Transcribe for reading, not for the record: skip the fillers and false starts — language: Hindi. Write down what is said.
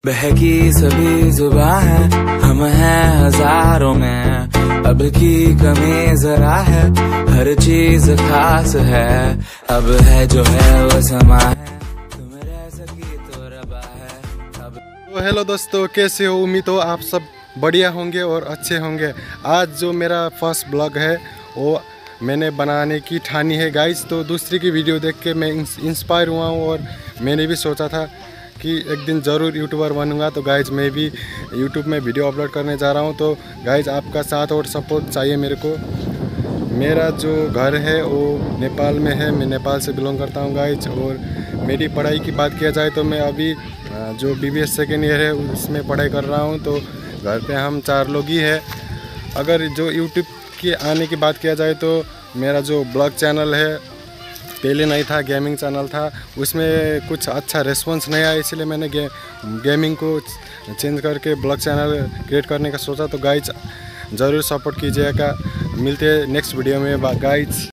बहकी सभी जुबां है, हम हैं हजारों में, अब की कमी जरा है, हर चीज खास है, अब है जो है वो समा है, तुम रह सकी तो रबा है अब। तो हेलो दोस्तों, कैसे हो? उम्मीद हो आप सब बढ़िया होंगे और अच्छे होंगे। आज जो मेरा फर्स्ट ब्लॉग है वो मैंने बनाने की ठानी है गाइज। तो दूसरी की वीडियो देख के मैं इंस्पायर हुआ हूँ और मैंने भी सोचा था कि एक दिन ज़रूर यूट्यूबर बनूंगा। तो गाइज मैं भी यूट्यूब में वीडियो अपलोड करने जा रहा हूँ। तो गाइज आपका साथ और सपोर्ट चाहिए मेरे को। मेरा जो घर है वो नेपाल में है, मैं नेपाल से बिलोंग करता हूँ गाइज। और मेरी पढ़ाई की बात किया जाए तो मैं अभी जो BBS सेकेंड ईयर है उसमें पढ़ाई कर रहा हूँ। तो घर पे हम 4 लोग ही हैं। अगर जो यूट्यूब के आने की बात किया जाए तो मेरा जो ब्लॉग चैनल है पहले नहीं था, गेमिंग चैनल था, उसमें कुछ अच्छा रिस्पॉन्स नहीं आया, इसलिए मैंने गेमिंग को चेंज करके ब्लॉग चैनल क्रिएट करने का सोचा। तो गाइज ज़रूर सपोर्ट कीजिएगा। मिलते हैं नेक्स्ट वीडियो में गाइज।